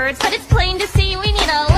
words, but it's plain to see we need a